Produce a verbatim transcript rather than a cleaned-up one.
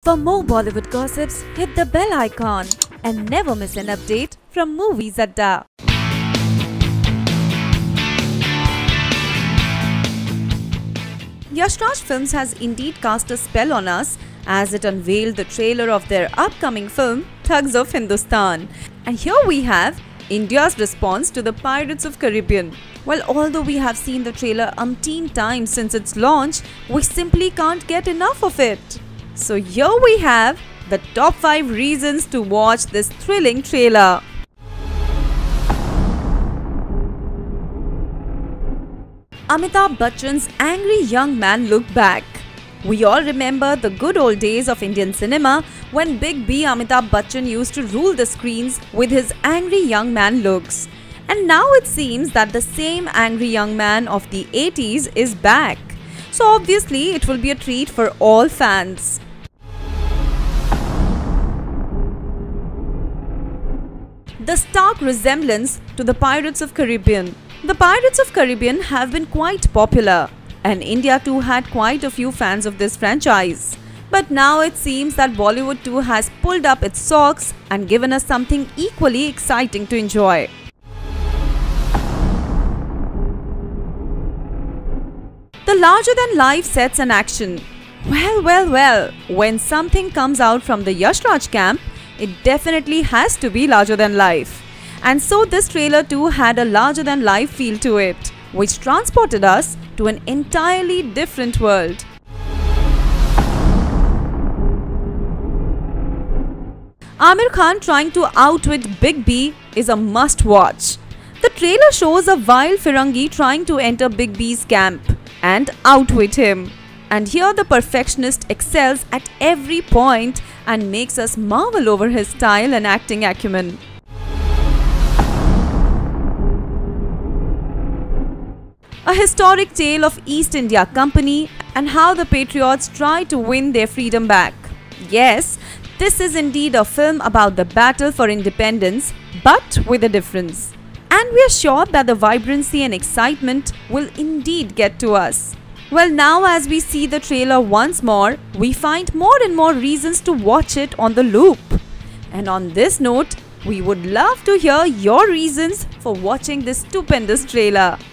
For more Bollywood gossips, hit the bell icon and never miss an update from Movies Adda. Yash Raj Films has indeed cast a spell on us as it unveiled the trailer of their upcoming film Thugs of Hindustan. And here we have India's response to the Pirates of Caribbean. Well, although we have seen the trailer umpteen times since its launch, we simply can't get enough of it. So here we have the top five reasons to watch this thrilling trailer. Amitabh Bachchan's angry young man look back. We all remember the good old days of Indian cinema when Big B Amitabh Bachchan used to rule the screens with his angry young man looks. And now it seems that the same angry young man of the eighties is back. So obviously it will be a treat for all fans. The stark resemblance to the Pirates of Caribbean. The Pirates of Caribbean have been quite popular, and India too had quite a few fans of this franchise. But now it seems that Bollywood too has pulled up its socks and given us something equally exciting to enjoy. The larger-than-life sets and action. Well, well, well, when something comes out from the Yash Raj camp, it definitely has to be larger than life. And so this trailer too had a larger than life feel to it, which transported us to an entirely different world. Aamir Khan trying to outwit Big B is a must watch. The trailer shows a vile Firangi trying to enter Big B's camp and outwit him. And here the perfectionist excels at every point and makes us marvel over his style and acting acumen. A historic tale of East India Company and how the patriots try to win their freedom back. Yes, this is indeed a film about the battle for independence, but with a difference. And we are sure that the vibrancy and excitement will indeed get to us. Well, now as we see the trailer once more, we find more and more reasons to watch it on the loop. And on this note, we would love to hear your reasons for watching this stupendous trailer.